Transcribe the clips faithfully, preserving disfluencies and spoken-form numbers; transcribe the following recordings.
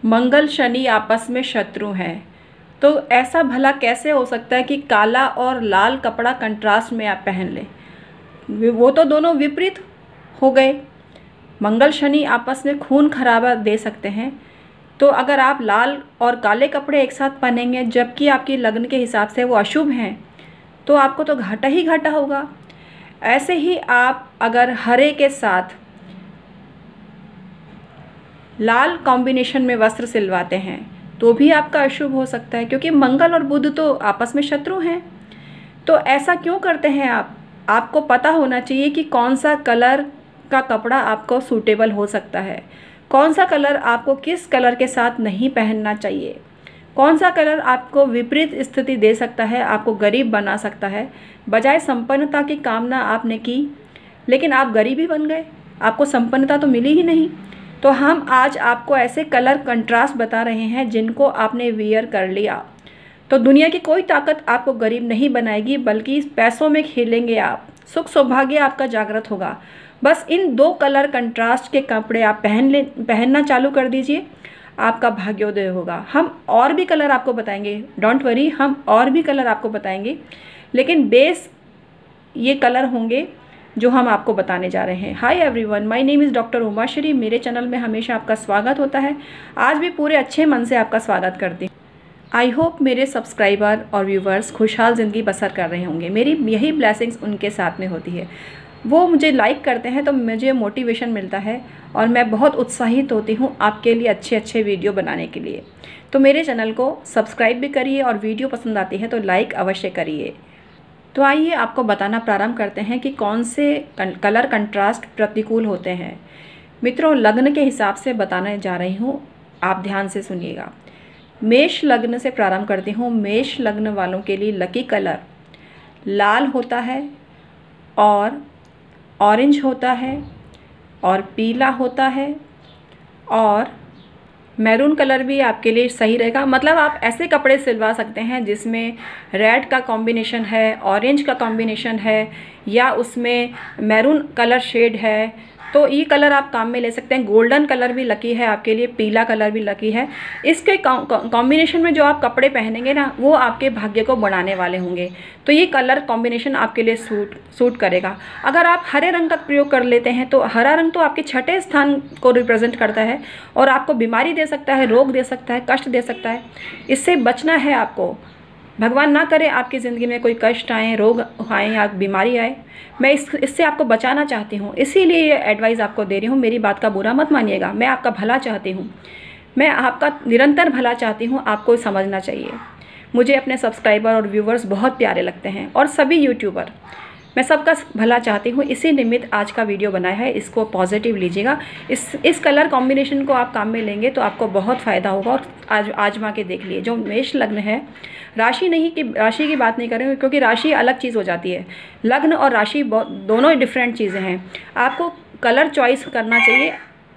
मंगल शनि आपस में शत्रु हैं। तो ऐसा भला कैसे हो सकता है कि काला और लाल कपड़ा कंट्रास्ट में आप पहन लें? वो तो दोनों विपरीत हो गए। मंगल शनि आपस में खून खराबा दे सकते हैं। तो अगर आप लाल और काले कपड़े एक साथ पहनेंगे जबकि आपकी लग्न के हिसाब से वो अशुभ हैं, तो आपको तो घाटा ही घाटा होगा। ऐसे ही आप अगर हरे के साथ लाल कॉम्बिनेशन में वस्त्र सिलवाते हैं तो भी आपका अशुभ हो सकता है, क्योंकि मंगल और बुध तो आपस में शत्रु हैं। तो ऐसा क्यों करते हैं आप? आपको पता होना चाहिए कि कौन सा कलर का कपड़ा आपको सूटेबल हो सकता है, कौन सा कलर आपको किस कलर के साथ नहीं पहनना चाहिए, कौन सा कलर आपको विपरीत स्थिति दे सकता है, आपको गरीब बना सकता है। बजाय संपन्नता की कामना आपने की, लेकिन आप गरीब ही बन गए, आपको संपन्नता तो मिली ही नहीं। तो हम आज आपको ऐसे कलर कंट्रास्ट बता रहे हैं जिनको आपने वियर कर लिया तो दुनिया की कोई ताकत आपको गरीब नहीं बनाएगी, बल्कि पैसों में खेलेंगे आप, सुख सौभाग्य आपका जागृत होगा। बस इन दो कलर कंट्रास्ट के कपड़े आप पहन ले पहनना चालू कर दीजिए, आपका भाग्योदय होगा। हम और भी कलर आपको बताएंगे, डोंट वरी, हम और भी कलर आपको बताएंगे, लेकिन बेस ये कलर होंगे जो हम आपको बताने जा रहे हैं। Hi everyone, my name is doctor Umashree. मेरे चैनल में हमेशा आपका स्वागत होता है। आज भी पूरे अच्छे मन से आपका स्वागत करती हूँ। आई होप मेरे सब्सक्राइबर और व्यूवर्स खुशहाल ज़िंदगी बसर कर रहे होंगे। मेरी यही ब्लेसिंग्स उनके साथ में होती है। वो मुझे लाइक करते हैं तो मुझे मोटिवेशन मिलता है और मैं बहुत उत्साहित होती हूँ आपके लिए अच्छे अच्छे वीडियो बनाने के लिए। तो मेरे चैनल को सब्सक्राइब भी करिए और वीडियो पसंद आती है तो लाइक अवश्य करिए। तो आइए आपको बताना प्रारंभ करते हैं कि कौन से कलर कंट्रास्ट प्रतिकूल होते हैं। मित्रों, लग्न के हिसाब से बताने जा रही हूँ, आप ध्यान से सुनिएगा। मेष लग्न से प्रारंभ करती हूँ। मेष लग्न वालों के लिए लकी कलर लाल होता है और ऑरेंज होता है और पीला होता है और मैरून कलर भी आपके लिए सही रहेगा। मतलब आप ऐसे कपड़े सिलवा सकते हैं जिसमें रेड का कॉम्बिनेशन है, ऑरेंज का कॉम्बिनेशन है या उसमें मैरून कलर शेड है, तो ये कलर आप काम में ले सकते हैं। गोल्डन कलर भी लकी है आपके लिए, पीला कलर भी लकी है। इसके कॉम्बिनेशन में जो आप कपड़े पहनेंगे ना, वो आपके भाग्य को बढ़ाने वाले होंगे। तो ये कलर कॉम्बिनेशन आपके लिए सूट सूट करेगा। अगर आप हरे रंग का प्रयोग कर लेते हैं तो हरा रंग तो आपके छठे स्थान को रिप्रेजेंट करता है और आपको बीमारी दे सकता है, रोग दे सकता है, कष्ट दे सकता है। इससे बचना है आपको। भगवान ना करे आपकी ज़िंदगी में कोई कष्ट आए, रोग आए या बीमारी आए। मैं इस इससे आपको बचाना चाहती हूँ, इसीलिए ये एडवाइस आपको दे रही हूँ। मेरी बात का बुरा मत मानिएगा, मैं आपका भला चाहती हूँ, मैं आपका निरंतर भला चाहती हूँ। आपको समझना चाहिए, मुझे अपने सब्सक्राइबर और व्यूवर्स बहुत प्यारे लगते हैं और सभी यूट्यूबर, मैं सबका भला चाहती हूँ। इसी निमित्त आज का वीडियो बनाया है, इसको पॉजिटिव लीजिएगा। इस इस कलर कॉम्बिनेशन को आप काम में लेंगे तो आपको बहुत फ़ायदा होगा। और आज आजमा के देख लिए। जो मेष लग्न है, राशि नहीं कि राशि की बात नहीं करेंगे क्योंकि राशि अलग चीज़ हो जाती है। लग्न और राशि दोनों डिफरेंट चीज़ें हैं। आपको कलर चॉइस करना चाहिए।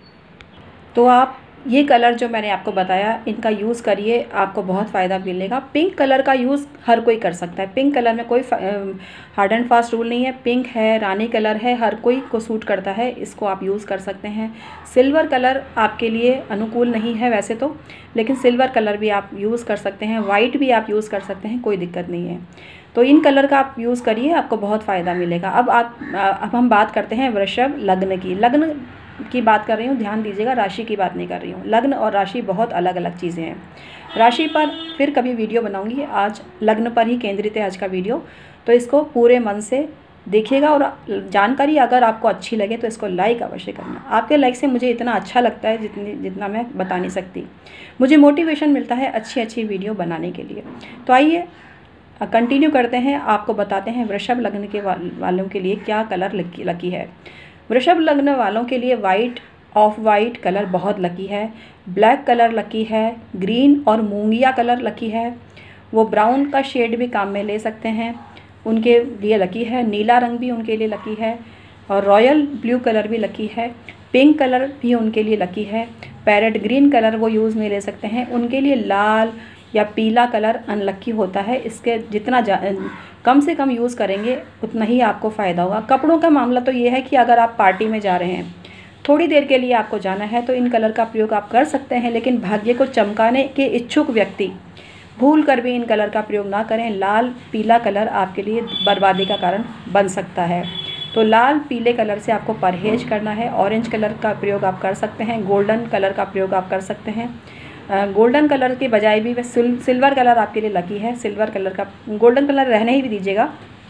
तो आप ये कलर जो मैंने आपको बताया, इनका यूज़ करिए, आपको बहुत फ़ायदा मिलेगा। पिंक कलर का यूज़ हर कोई कर सकता है। पिंक कलर में कोई हार्ड एंड फास्ट रूल नहीं है। पिंक है, रानी कलर है, हर कोई को सूट करता है, इसको आप यूज़ कर सकते हैं। सिल्वर कलर आपके लिए अनुकूल नहीं है वैसे तो, लेकिन सिल्वर कलर भी आप यूज़ कर सकते हैं। वाइट भी आप यूज़ कर सकते हैं, कोई दिक्कत नहीं है। तो इन कलर का आप यूज़ करिए, आपको बहुत फ़ायदा मिलेगा। अब आप अब हम बात करते हैं वृषभ लग्न की। लग्न की बात कर रही हूँ, ध्यान दीजिएगा, राशि की बात नहीं कर रही हूँ। लग्न और राशि बहुत अलग अलग चीज़ें हैं। राशि पर फिर कभी वीडियो बनाऊंगी, आज लग्न पर ही केंद्रित है आज का वीडियो। तो इसको पूरे मन से देखिएगा और जानकारी अगर आपको अच्छी लगे तो इसको लाइक अवश्य करना। आपके लाइक से मुझे इतना अच्छा लगता है जितनी जितना मैं बता नहीं सकती। मुझे मोटिवेशन मिलता है अच्छी अच्छी वीडियो बनाने के लिए। तो आइए कंटिन्यू करते हैं, आपको बताते हैं वृषभ लग्न के वालों के लिए क्या कलर लकी लकी है। वृषभ लग्न वालों के लिए वाइट, ऑफ वाइट कलर बहुत लकी है। ब्लैक कलर लकी है। ग्रीन और मूंगिया कलर लकी है। वो ब्राउन का शेड भी काम में ले सकते हैं, उनके लिए लकी है। नीला रंग भी उनके लिए लकी है और रॉयल ब्लू कलर भी लकी है। पिंक कलर भी उनके लिए लकी है। पैरेट ग्रीन कलर वो यूज़ में ले सकते हैं। उनके लिए लाल या पीला कलर अनलक्की होता है। इसके जितना कम से कम यूज़ करेंगे उतना ही आपको फ़ायदा होगा। कपड़ों का मामला तो ये है कि अगर आप पार्टी में जा रहे हैं थोड़ी देर के लिए आपको जाना है तो इन कलर का प्रयोग आप कर सकते हैं, लेकिन भाग्य को चमकाने के इच्छुक व्यक्ति भूल कर भी इन कलर का प्रयोग ना करें। लाल पीला कलर आपके लिए बर्बादी का कारण बन सकता है, तो लाल पीले कलर से आपको परहेज करना है। ऑरेंज कलर का प्रयोग आप कर सकते हैं, गोल्डन कलर का प्रयोग आप कर सकते हैं। गोल्डन कलर के बजाय भी सिल, सिल्वर कलर आपके लिए लकी है। सिल्वर कलर का, गोल्डन कलर रहने ही भी दीजिएगा,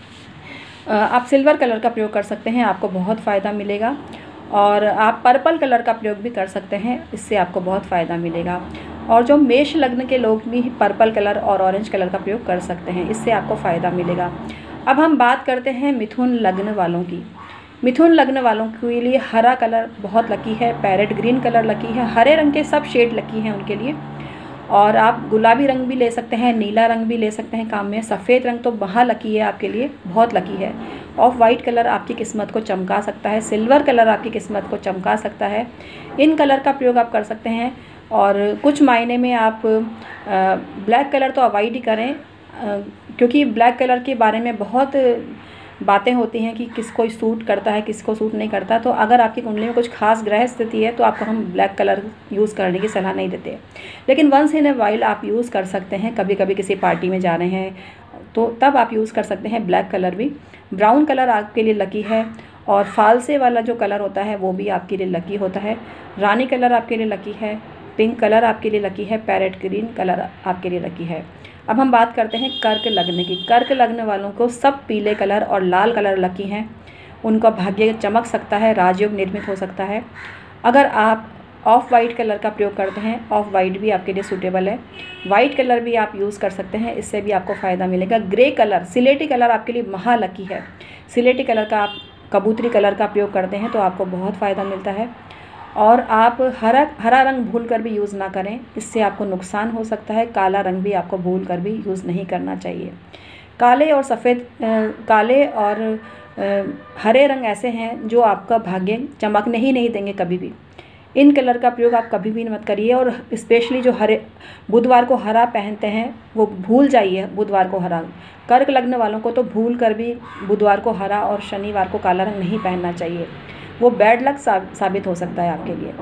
आप सिल्वर कलर का प्रयोग कर सकते हैं, आपको बहुत फ़ायदा मिलेगा। और आप पर्पल कलर का प्रयोग भी कर सकते हैं, इससे आपको बहुत फ़ायदा मिलेगा। और जो मेष लग्न के लोग भी पर्पल कलर और ऑरेंज कलर का प्रयोग कर सकते हैं, इससे आपको फ़ायदा मिलेगा। अब हम बात करते हैं मिथुन लग्न वालों की। मिथुन लग्न वालों के लिए हरा कलर बहुत लकी है, पैरेट ग्रीन कलर लकी है, हरे रंग के सब शेड लकी हैं उनके लिए। और आप गुलाबी रंग भी ले सकते हैं, नीला रंग भी ले सकते हैं काम में। सफ़ेद रंग तो महा लकी है आपके लिए, बहुत लकी है। ऑफ वाइट कलर आपकी किस्मत को चमका सकता है, सिल्वर कलर आपकी किस्मत को चमका सकता है। इन कलर का प्रयोग आप कर सकते हैं। और कुछ मायने में आप ब्लैक कलर तो अवॉइड ही करें, क्योंकि ब्लैक कलर के बारे में बहुत बातें होती हैं कि किसको सूट करता है, किसको सूट नहीं करता। तो अगर आपकी कुंडली में कुछ खास ग्रह स्थिति है तो आपको हम ब्लैक कलर यूज़ करने की सलाह नहीं देते, लेकिन वंस इन ए वाइल आप यूज़ कर सकते हैं। कभी कभी किसी पार्टी में जा रहे हैं तो तब आप यूज़ कर सकते हैं ब्लैक कलर भी। ब्राउन कलर आपके लिए लकी है, और फालसे वाला जो कलर होता है वो भी आपके लिए लकी होता है। रानी कलर आपके लिए लकी है, पिंक कलर आपके लिए लकी है, पैरेट ग्रीन कलर आपके लिए लकी है। अब हम बात करते हैं कर्क लग्न की। कर्क लग्न वालों को सब पीले कलर और लाल कलर लकी हैं, उनका भाग्य चमक सकता है, राजयोग निर्मित हो सकता है। अगर आप ऑफ वाइट कलर का प्रयोग करते हैं, ऑफ वाइट भी आपके लिए सूटेबल है, वाइट कलर भी आप यूज़ कर सकते हैं, इससे भी आपको फ़ायदा मिलेगा। ग्रे कलर, सिलेटी कलर आपके लिए महा लकी है। सिलेटी कलर का आप कबूतरी कलर का प्रयोग करते हैं तो आपको बहुत फ़ायदा मिलता है। और आप हरा हरा रंग भूल कर भी यूज़ ना करें, इससे आपको नुकसान हो सकता है। काला रंग भी आपको भूल कर भी यूज़ नहीं करना चाहिए। काले और सफ़ेद, काले और आ, हरे रंग ऐसे हैं जो आपका भाग्य चमकने ही नहीं देंगे कभी भी। इन कलर का प्रयोग आप कभी भी मत करिए। और स्पेशली जो हरे बुधवार को हरा पहनते हैं वो भूल जाइए, बुधवार को हरा। कर्क लग्न वालों को तो भूल कर भी बुधवार को हरा और शनिवार को काला रंग नहीं पहनना चाहिए, वो बैड लक साबित हो सकता है आपके लिए।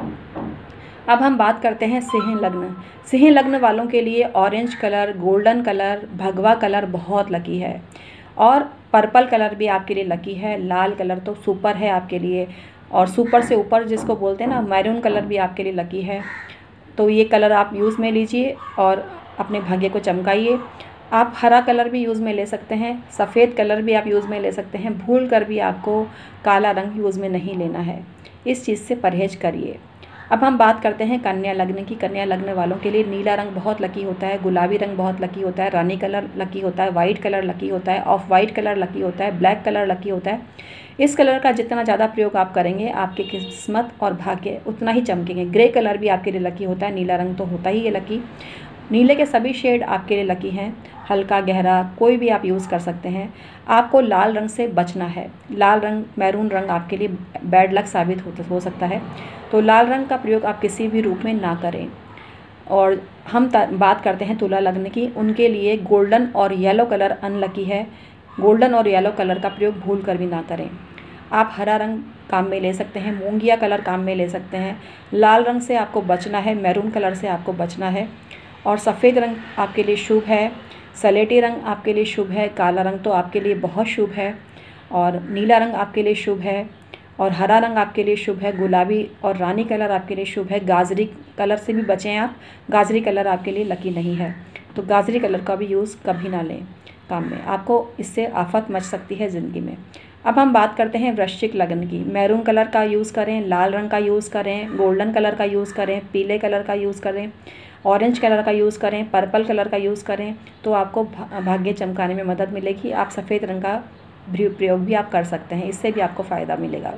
अब हम बात करते हैं सिंह लग्न। सिंह लग्न वालों के लिए ऑरेंज कलर, गोल्डन कलर, भगवा कलर बहुत लकी है, और पर्पल कलर भी आपके लिए लकी है। लाल कलर तो सुपर है आपके लिए, और सुपर से ऊपर जिसको बोलते हैं ना, मैरून कलर भी आपके लिए लकी है। तो ये कलर आप यूज़ में लीजिए और अपने भाग्य को चमकाइए। आप हरा कलर भी यूज़ में ले सकते हैं, सफ़ेद कलर भी आप यूज़ में ले सकते हैं। भूल कर भी आपको काला रंग यूज़ में नहीं लेना है, इस चीज़ से परहेज करिए। अब हम बात करते हैं कन्या लग्न की। कन्या लग्न वालों के लिए नीला रंग बहुत लकी होता है, गुलाबी रंग बहुत लकी होता है, रानी कलर लकी होता है, वाइट कलर लकी होता है, ऑफ वाइट कलर लकी होता है, ब्लैक कलर लकी होता है। इस कलर का जितना ज़्यादा प्रयोग आप करेंगे, आपकी किस्मत और भाग्य उतना ही चमकेंगे। ग्रे कलर भी आपके लिए लकी होता है, नीला रंग तो होता ही है लकी। नीले के सभी शेड आपके लिए लकी हैं, हल्का गहरा कोई भी आप यूज़ कर सकते हैं। आपको लाल रंग से बचना है, लाल रंग, मैरून रंग आपके लिए बैड लक साबित हो, हो सकता है, तो लाल रंग का प्रयोग आप किसी भी रूप में ना करें। और हम बात करते हैं तुला लग्न की। उनके लिए गोल्डन और येलो कलर अनलकी है, गोल्डन और येलो कलर का प्रयोग भूल कर भी ना करें। आप हरा रंग काम में ले सकते हैं, मूंगिया कलर काम में ले सकते हैं। लाल रंग से आपको बचना है, मैरून कलर से आपको बचना है। और सफ़ेद रंग आपके लिए शुभ है, सलेटी रंग आपके लिए शुभ है, काला रंग तो आपके लिए बहुत शुभ है, और नीला रंग आपके लिए शुभ है, और हरा रंग आपके लिए शुभ है। गुलाबी और रानी कलर आपके लिए शुभ है। गाजरी कलर से भी बचें आप, गाजरी कलर आपके लिए लकी नहीं है, तो गाजरी कलर का भी यूज़ कभी ना लें काम में, आपको इससे आफत मच सकती है ज़िंदगी में। अब हम बात करते हैं वृश्चिक लग्न की। मैरून कलर का यूज़ करें, लाल रंग का यूज़ करें, गोल्डन कलर का यूज़ करें, पीले कलर का यूज़ करें, ऑरेंज कलर का यूज़ करें, पर्पल कलर का यूज़ करें, तो आपको भाग्य चमकाने में मदद मिलेगी। आप सफ़ेद रंग का प्रयोग भी आप कर सकते हैं, इससे भी आपको फ़ायदा मिलेगा।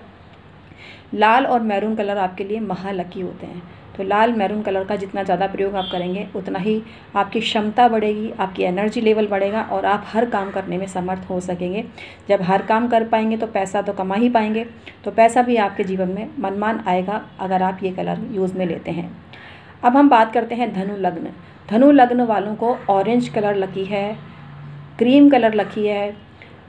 लाल और मैरून कलर आपके लिए महालकी होते हैं, तो लाल मैरून कलर का जितना ज़्यादा प्रयोग आप करेंगे उतना ही आपकी क्षमता बढ़ेगी, आपकी एनर्जी लेवल बढ़ेगा, और आप हर काम करने में समर्थ हो सकेंगे। जब हर काम कर पाएंगे तो पैसा तो कमा ही पाएंगे, तो पैसा भी आपके जीवन में मनमान आएगा अगर आप ये कलर यूज़ में लेते हैं। अब हम बात करते हैं धनु लग्न। धनु लग्न वालों को ऑरेंज कलर लकी है, क्रीम कलर लकी है,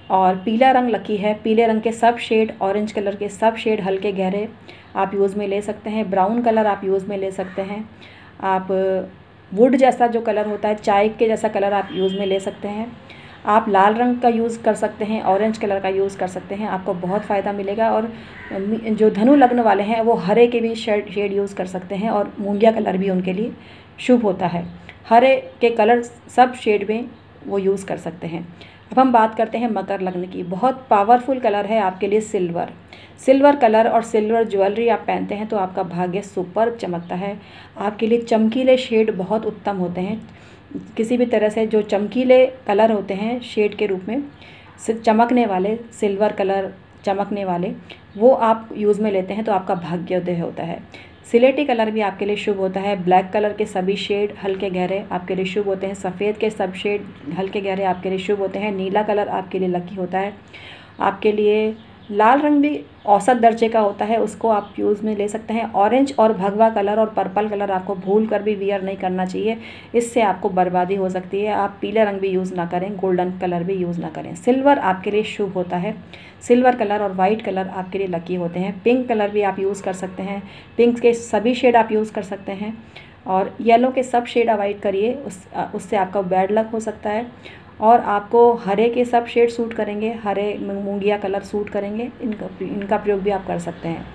और पीला रंग लकी है। पीले रंग के सब शेड, ऑरेंज कलर के सब शेड हल्के गहरे आप यूज़ में ले सकते हैं। ब्राउन कलर आप यूज़ में ले सकते हैं। आप वुड जैसा जो कलर होता है, चाय के जैसा कलर आप यूज़ में ले सकते हैं। आप लाल रंग का यूज़ कर सकते हैं, ऑरेंज कलर का यूज़ कर सकते हैं, आपको बहुत फ़ायदा मिलेगा। और जो धनु लग्न वाले हैं वो हरे के भी शेड शेड यूज़ कर सकते हैं और मूंगिया कलर भी उनके लिए शुभ होता है। हरे के कलर सब शेड में वो यूज़ कर सकते हैं। अब हम बात करते हैं मकर लग्न की। बहुत पावरफुल कलर है आपके लिए सिल्वर। सिल्वर कलर और सिल्वर ज्वेलरी आप पहनते हैं तो आपका भाग्य सुपर्ब चमकता है। आपके लिए चमकीले शेड बहुत उत्तम होते हैं। किसी भी तरह से जो चमकीले कलर होते हैं शेड के रूप में, चमकने वाले सिल्वर कलर चमकने वाले, वो आप यूज़ में लेते हैं तो आपका भाग्योदय होता है। सिलेटी कलर भी आपके लिए शुभ होता है। ब्लैक कलर के सभी शेड हल्के गहरे आपके लिए शुभ होते हैं। सफ़ेद के सब शेड हल्के गहरे आपके लिए शुभ होते हैं। नीला कलर आपके लिए लकी होता है। आपके लिए लाल रंग भी औसत दर्जे का होता है, उसको आप यूज़ में ले सकते हैं। ऑरेंज और भगवा कलर और पर्पल कलर आपको भूल कर भी वियर नहीं करना चाहिए, इससे आपको बर्बादी हो सकती है। आप पीले रंग भी यूज़ ना करें, गोल्डन कलर भी यूज़ ना करें। सिल्वर आपके लिए शुभ होता है। सिल्वर कलर और वाइट कलर आपके लिए लकी होते हैं। पिंक कलर भी आप यूज़ कर सकते हैं। पिंक के सभी शेड आप यूज़ कर सकते हैं। और येलो के सब शेड अवॉइड करिए, उस उससे आपका बैड लक हो सकता है। और आपको हरे के सब शेड सूट करेंगे, हरे मूंगिया कलर सूट करेंगे, इनका इनका प्रयोग भी आप कर सकते हैं।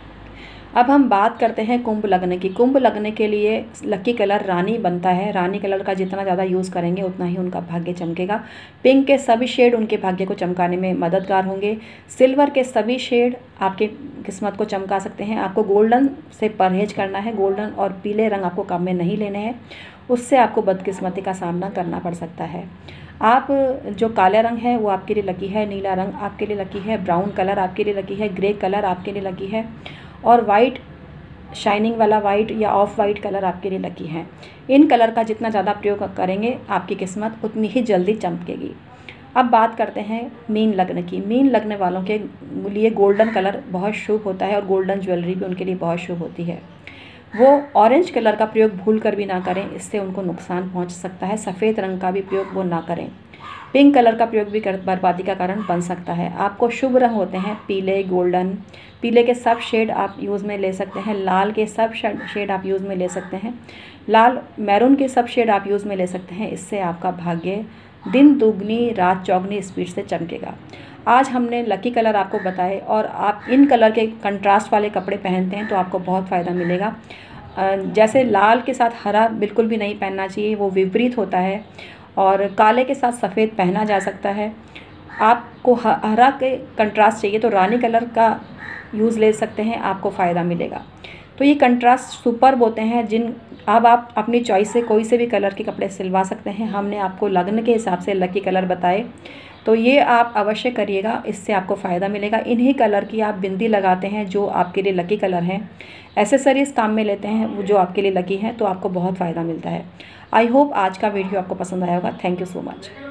अब हम बात करते हैं कुंभ लग्न की। कुंभ लग्न के लिए लकी कलर रानी बनता है। रानी कलर का जितना ज़्यादा यूज़ करेंगे उतना ही उनका भाग्य चमकेगा। पिंक के सभी शेड उनके भाग्य को चमकाने में मददगार होंगे। सिल्वर के सभी शेड आपके किस्मत को चमका सकते हैं। आपको गोल्डन से परहेज करना है। गोल्डन और पीले रंग आपको काम में नहीं लेने हैं, उससे आपको बदकिस्मती का सामना करना पड़ सकता है। आप जो काले रंग है वो आपके लिए लकी है। नीला रंग आपके लिए लकी है। ब्राउन कलर आपके लिए लकी है। ग्रे कलर आपके लिए लकी है। और वाइट, शाइनिंग वाला वाइट या ऑफ वाइट कलर आपके लिए लकी है। इन कलर का जितना ज़्यादा प्रयोग करेंगे आपकी किस्मत उतनी ही जल्दी चमकेगी। अब बात करते हैं मीन लग्न की। मीन लग्न वालों के लिए गोल्डन कलर बहुत शुभ होता है और गोल्डन ज्वेलरी भी उनके लिए बहुत शुभ होती है। वो ऑरेंज कलर का प्रयोग भूल कर भी ना करें, इससे उनको नुकसान पहुंच सकता है। सफ़ेद रंग का भी प्रयोग वो ना करें। पिंक कलर का प्रयोग भी कर बर्बादी का कारण बन सकता है। आपको शुभ रंग होते हैं पीले, गोल्डन। पीले के सब शेड आप यूज़ में ले सकते हैं। लाल के सब शेड आप यूज़ में ले सकते हैं। लाल मैरून के सब शेड आप यूज़ में ले सकते हैं। इससे आपका भाग्य दिन दुगनी रात चौगनी स्पीड से चमकेगा। आज हमने लकी कलर आपको बताए और आप इन कलर के कंट्रास्ट वाले कपड़े पहनते हैं तो आपको बहुत फ़ायदा मिलेगा। जैसे लाल के साथ हरा बिल्कुल भी नहीं पहनना चाहिए, वो विपरीत होता है। और काले के साथ सफ़ेद पहना जा सकता है। आपको हरा के कंट्रास्ट चाहिए तो रानी कलर का यूज़ ले सकते हैं, आपको फ़ायदा मिलेगा। तो ये कंट्रास्ट सुपर्ब होते हैं, जिन अब आप अपनी चॉइस से कोई से भी कलर के कपड़े सिलवा सकते हैं। हमने आपको लग्न के हिसाब से लकी कलर बताए, तो ये आप अवश्य करिएगा, इससे आपको फ़ायदा मिलेगा। इन्हीं कलर की आप बिंदी लगाते हैं जो आपके लिए लकी कलर हैं। एसेसरीज़ काम में लेते हैं वो जो आपके लिए लकी हैं, तो आपको बहुत फ़ायदा मिलता है। आई होप आज का वीडियो आपको पसंद आया होगा। Thank you so much.